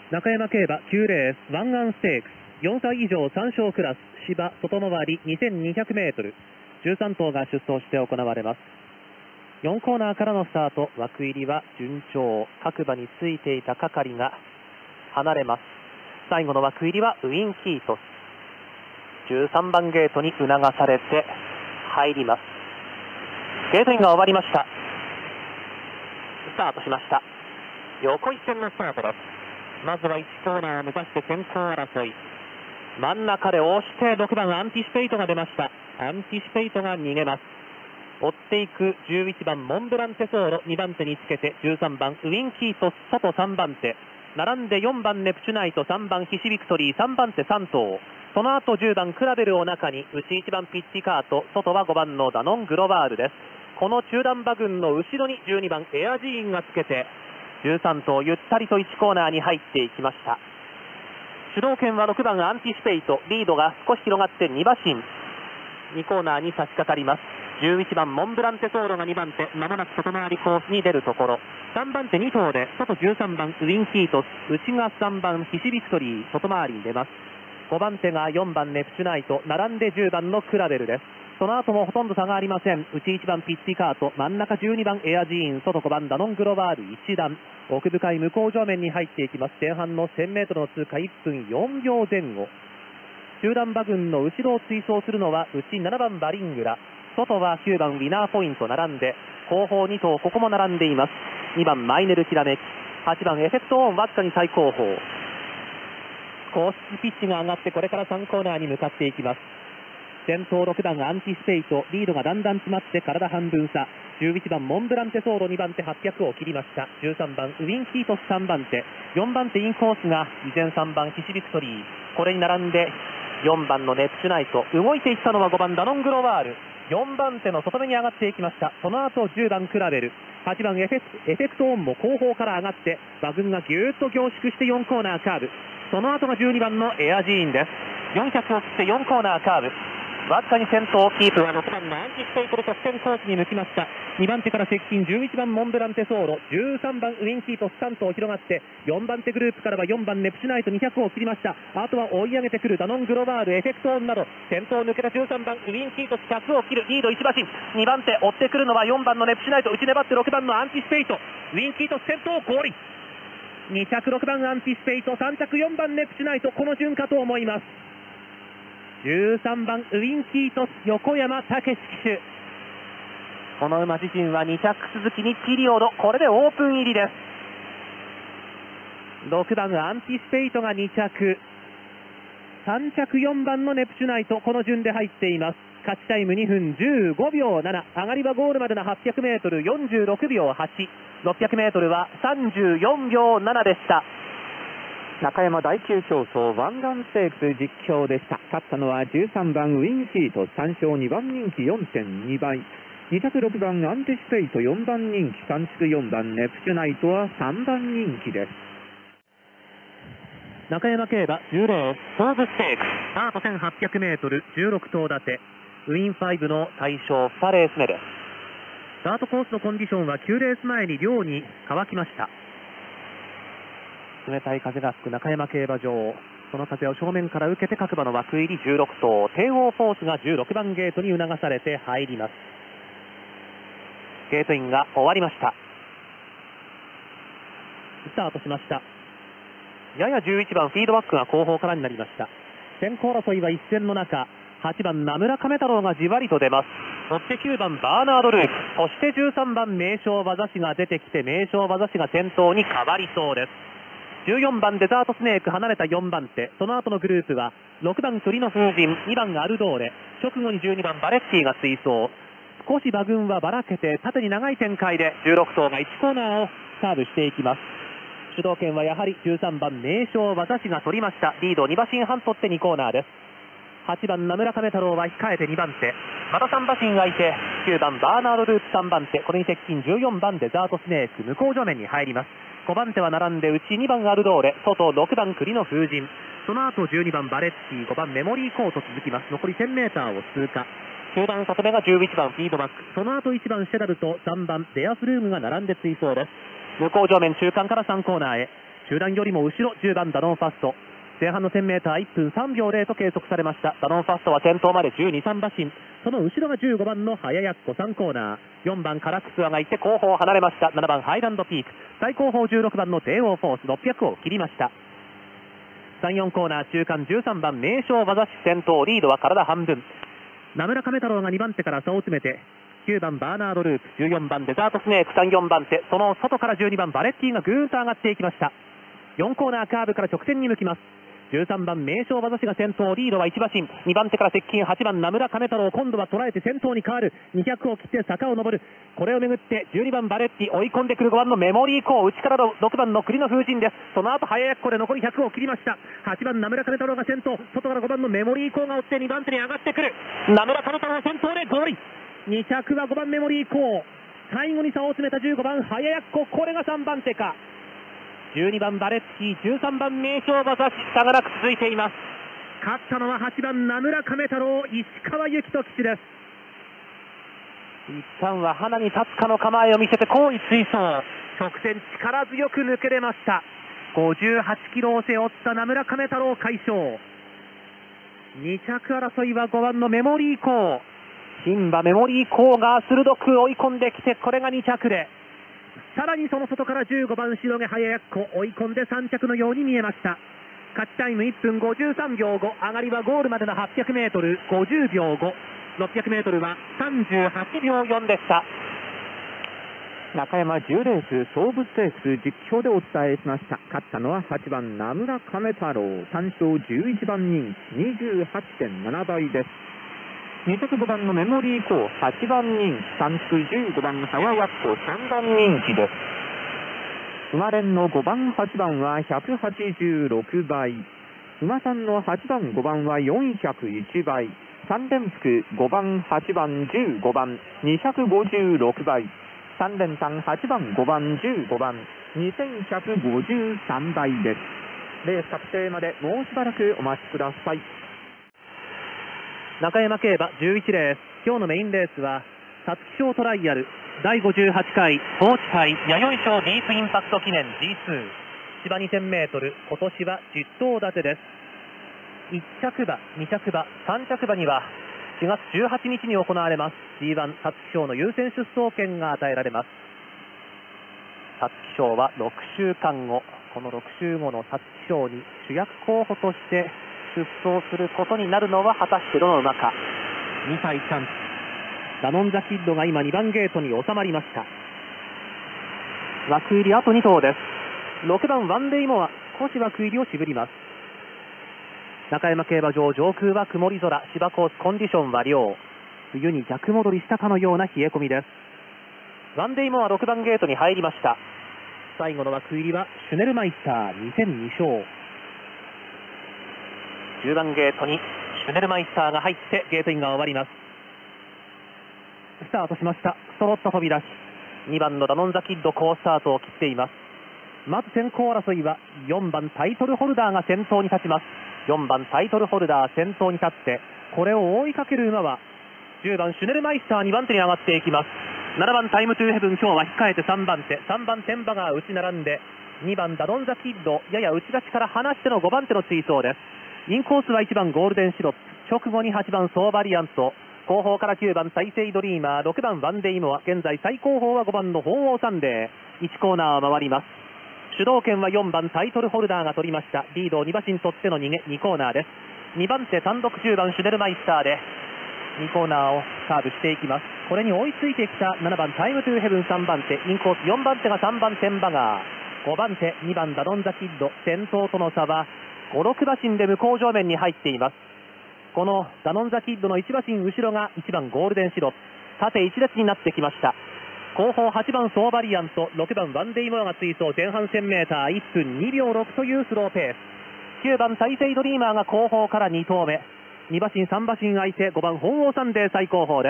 中山競馬9レースワンアンステークス4歳以上3勝クラス芝外回り 2200m 13頭が出走して行われます。4コーナーからのスタート、枠入りは順調。各馬についていた係が離れます。最後の枠入りはウィンキートス、13番ゲートに促されて入ります。ゲートインが終わりました。スタートしました。横一線のスタートです。まずは1コーナー目指して先頭争い、真ん中で押して6番アンティシペイトが出ました。アンティシペイトが逃げます。追っていく11番モンブランテソーロ、2番手につけて13番ウィンキートス、外3番手、並んで4番ネプチュナイト、3番ヒシビクトリー、3番手3頭、その後10番クラベルを中に、内1番ピッチカート、外は5番のダノングロバールです。この中段馬群の後ろに12番エアジーンがつけて13頭ゆったりと1コーナーに入っていきました。主導権は6番アンティシペイト、リードが少し広がって2馬身、2コーナーに差し掛かります。11番モンブランテソーロが2番手、まもなく外回りコースに出るところ、3番手2頭で外13番ウィンキートス、内が3番ヒシビクトリー、外回りに出ます。5番手が4番ネプチュナイト、並んで10番のクラベルです。その後もほとんど差がありません。内1番ピッチカート、真ん中12番エアジーン、外5番ダノングロバール1段、奥深い向こう上面に入っていきます。前半の 1000m の通過1分4秒前後。中段馬群の後ろを追走するのは内7番バリングラ、外は9番ウィナーポイント並んで、後方2頭ここも並んでいます。2番マイネルきらめき、8番エフェクトオンわずかに最後方。コースピッチが上がってこれから3コーナーに向かっていきます。先頭6番アンティスペイト、リードがだんだん詰まって体半分差。11番モンブランテソーロ、2番手800を切りました。13番ウィンキートス3番手、4番手インコースが依然3番ヒシビクトリー、これに並んで4番のネプチュナイト、動いていったのは5番ダノングロワール、4番手の外目に上がっていきました。その後10番クラベル、8番エフェクトオンも後方から上がって馬群がぎゅーっと凝縮して4コーナーカーブ、その後が12番のエアジーンです。400を切って4コーナーカーブ、わずかに先頭キープは6番のアンティスペイトで直線コースに向きました。2番手から接近11番モンブランテソーロ、13番ウィンキートス3頭広がって、4番手グループからは4番ネプチュナイト200を切りました。あとは追い上げてくるダノングロバール、エフェクトオンなど先頭を抜けた13番ウィンキートス100を切る、リード1馬身。2番手追ってくるのは4番のネプチュナイト、内粘って6番のアンティスペイト、ウィンキートス先頭合輪、2着6番アンティスペイト、3着4番ネプチュナイト、この順かと思います。13番ウィンキートス、横山武史騎手、この馬自身は2着続きにピリオド、これでオープン入りです。6番アンティスペイトが2着、3着4番のネプチュナイト、この順で入っています。勝ちタイム2分15秒7、上がりはゴールまでの 800m46 秒8、600m は34秒7でした。中山第9競争ワンガンステークス実況でした。勝ったのは13番ウィンキート3勝2番人気 4.2 倍、2着6番アンティスペイト4番人気、3着4番ネプチュナイトは3番人気です。中山競馬10レースソーズステークス、スタート 1800m 16頭立て、ウィン5の対象2レース目です。スタートコースのコンディションは9レース前に量に乾きました。冷たい風が吹く中山競馬場、その風を正面から受けて各馬の枠入り16頭、帝王フォースが16番ゲートに促されて入ります。ゲートインが終わりました。スタートしました。やや11番フィードバックが後方からになりました。先行争いは一線の中、8番名村亀太郎がじわりと出ます。そして9番バーナード・ルーク、そして13番名将馬刺しが出てきて、名将馬刺しが先頭に変わりそうです。14番デザートスネーク離れた4番手、その後のグループは6番栗の風神、2番アルドーレ、直後に12番バレッティが追走。少し馬群はばらけて縦に長い展開で16頭が1コーナーをサーブしていきます。主導権はやはり13番名将馬刺しが取りました。リード2馬身半取って2コーナーです。8番名村亀太郎は控えて2番手、また3馬身空いて9番バーナード・ループ3番手、これに接近14番デザートスネーク、向こう上面に入ります。5番手は並んで内2番アルドーレ、外6番栗の風神、その後12番バレッティ、5番メモリーコート続きます。残り 1000m を通過。中段外目が11番フィードバック、その後1番シェダルと3番デアフルームが並んで追走です。向こう上面中間から3コーナーへ、 集団よりも後ろ10番ダノンファスト、前半の 1000m1 分3秒0と計測されました。ダノンファストは先頭まで12、3馬身、その後ろが15番の早やっこ3コーナー、4番カラクスアがいて後方を離れました。7番ハイランドピーク、最後方16番の帝王フォース600を切りました。3、4コーナー中間13番名将馬刺し先頭、リードは体半分。名村亀太郎が2番手から差を詰めて、9番バーナードループ、14番デザートスネーク3、4番手、その外から12番バレッティがぐーんと上がっていきました。4コーナーカーブから直線に向きます。13番名将馬刺しが先頭、リードは1馬身、2番手から接近8番名村亀太郎、今度は捉えて先頭に変わる。200を切って坂を上る。これをめぐって12番バレッティ、追い込んでくる5番のメモリーコー、内からの6番の栗の風神です。その後早やっこで残り100を切りました。8番名村亀太郎が先頭、外から5番のメモリーコーが追って2番手に上がってくる。名村亀太郎先頭でゴール。2着は5番メモリーコー、最後に差を詰めた15番早やっこ、これが3番手か。12番バレッティ、13番名将馬刺し、差がなく続いています。勝ったのは8番名村亀太郎、石川由紀人騎手です。一旦は花に立つかの構えを見せて後位追走、直線力強く抜けれました。58キロを背負った名村亀太郎快勝。2着争いは5番のメモリーコー、牝馬メモリーコーが鋭く追い込んできて、これが2着で、さらにその外から15番白毛早やっこ追い込んで3着のように見えました。勝ちタイム1分53秒5、上がりはゴールまでの 800m50 秒5、600m は38秒4でした。 中山10レース総武ステークス実況でお伝えしました。勝ったのは8番名村亀太郎、単勝11番人気 28.7 倍です。2着5番のメモリーコー8番人気、単着15番早やっこ3番人気です。馬連の5番8番は186倍、馬さんの8番5番は401倍、3連複5番8番15番256倍、3連単8番5番15番2153倍です。レース確定までもうしばらくお待ちください。 中山競馬11レース、今日のメインレースは皐月賞トライアル第58回高知杯弥生賞ディープインパクト記念 G2 芝 2000m、 今年は10頭立てです。1着馬、2着馬、3着馬には4月18日に行われます G1 皐月賞の優先出走権が与えられます。皐月賞は6週間後、この6週後の皐月賞に主役候補として出走することになるのは果たしてどの馬か。2歳チャンス、ダノンザキッドが今2番ゲートに収まりました。枠入りあと2頭です。6番ワンデイモア、少し枠入りを渋ります。中山競馬場上空は曇り空、芝コースコンディションは良、冬に逆戻りしたかのような冷え込みです。ワンデイモア6番ゲートに入りました。最後の枠入りはシュネルマイスター2002勝。10番ゲートにシュネルマイスターが入ってゲートインが終わります。スタートしました。揃った飛び出し、2番のダノンザキッド好スタートを切っています。まず先行争いは4番タイトルホルダーが先頭に立ちます。4番タイトルホルダー先頭に立って、これを追いかける馬は10番シュネルマイスター2番手に上がっていきます。7番タイムトゥーヘブン、今日は控えて3番手、3番テンバが内並んで、2番ダノンザキッドやや内立ちから離しての5番手の追走です。インコースは1番ゴールデンシロップ、直後に8番ソーバリアント、後方から9番大西ドリーマー、6番ワンデイモア、現在最後方は5番の鳳凰サンデー。1コーナーを回ります。主導権は4番タイトルホルダーが取りました。リードを2馬身取っての逃げ、2コーナーです。2番手単独10番シュネルマイスターで2コーナーをカーブしていきます。これに追いついてきた7番タイムトゥーヘブン3番手、インコース4番手が3番テンバガー、5番手2番ダノンザキッド、先頭との差は5、6馬身で向こう上面に入っています。このダノンザキッドの1馬身後ろが1番ゴールデンシロップ、縦1列になってきました。後方8番ソーバリアント、6番ワンデイモアが追走、前半 1000m1 分2秒6というスローペース。9番大西ドリーマーが後方から2頭目、2馬身3馬身空いて5番鳳凰サンデー最後方です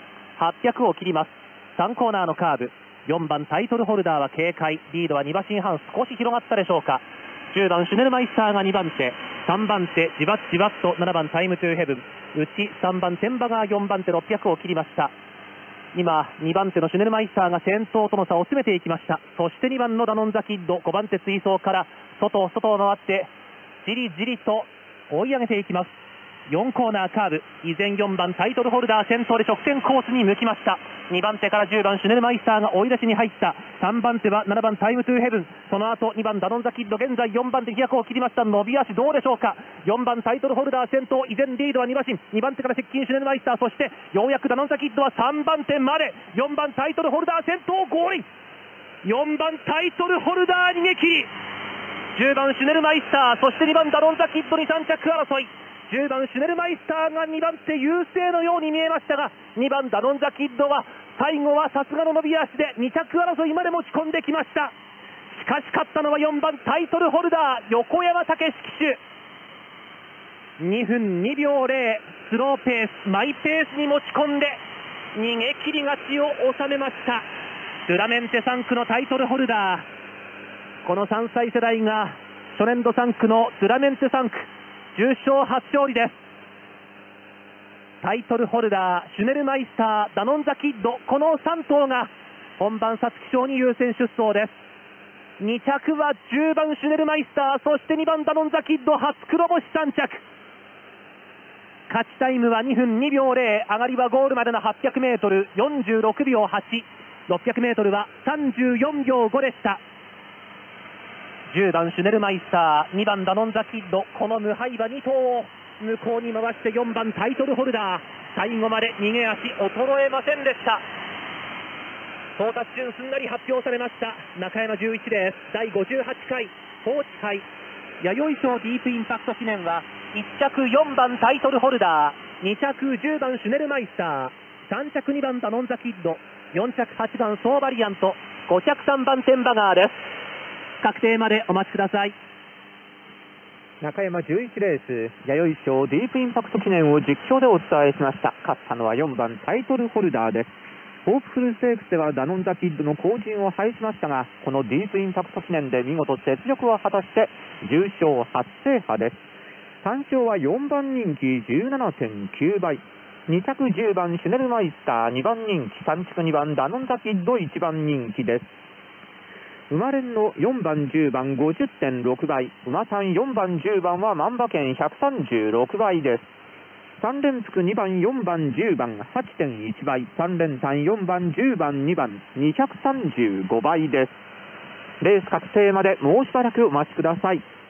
。800を切ります。3コーナーのカーブ、4番タイトルホルダーは警戒、リードは2馬身半少し広がったでしょうか。10番シュネルマイスターが2番手、3番手じわっじわっと7番タイムトゥーヘブン、内3番テンバガー4番手600を切りました。 今2番手のシュネルマイスターが先頭との差を詰めていきました。そして2番のダノンザキッド、5番手追走から外を回ってじりじりと追い上げていきます。4コーナーカーブ、依然4番タイトルホルダー先頭で直線コースに向きました。2番手から10番シュネルマイスターが追い出しに入った。3番手は7番タイムトゥーヘブン、その後2番ダノンザキッド、現在4番手飛躍を切りました。伸び足どうでしょうか。4番タイトルホルダー先頭、依然リードは2馬身、2番手から接近シュネルマイスター、そしてようやくダノンザキッドは3番手まで。4番タイトルホルダー先頭合輪、4番タイトルホルダー逃げ切り、10番シュネルマイスター、そして2番ダノンザキッドに3着争い。10番シュネルマイスターが2番手優勢のように見えましたが、2番ダノンザキッドは最後はさすがの伸び足で2着争いまで持ち込んできました。しかし勝ったのは4番タイトルホルダー横山武史騎手。2分2秒0、スローペースマイペースに持ち込んで逃げ切り勝ちを収めました。ドゥラメンテ3区のタイトルホルダー、この3歳世代が初年度3区のドゥラメンテ3区重賞初勝利です。タイトルホルダー、シュネルマイスター、ダノンザキッド、この3頭が本番皐月賞に優先出走です。2着は10番シュネルマイスター、そして2番ダノンザキッド、初黒星3着。勝ちタイムは2分2秒0、上がりはゴールまでの 800m 46秒8、600m は34秒5でした。10番シュネルマイスター、2番ダノンザキッド、この無敗馬2頭を向こうに回して4番タイトルホルダー、最後まで逃げ足衰えませんでした。到達順すんなり発表されました。中山11レース第58回高知杯弥生賞ディープインパクト記念は、1着4番タイトルホルダー、2着10番シュネルマイスター、3着2番ダノンザキッド、4着8番ソーバリアント、5着3番テンバガーです。確定までお待ちください。 中山11レース弥生賞ディープインパクト記念を実況でお伝えしました。勝ったのは4番タイトルホルダーです。ホープフルステークスではダノンザキッドの後陣を排しましたが、このディープインパクト記念で見事雪辱を果たして重賞初制覇です。単勝は4番人気 17.9 倍、2着10番シュネルマイスター2番人気、3着2番ダノンザキッド1番人気です。馬連の4番10番 50.6 倍、馬単4番10番は万馬券136倍です。3連複2番4番10番 8.1 倍、3連単4番10番2番235倍です。レース確定までもうしばらくお待ちください。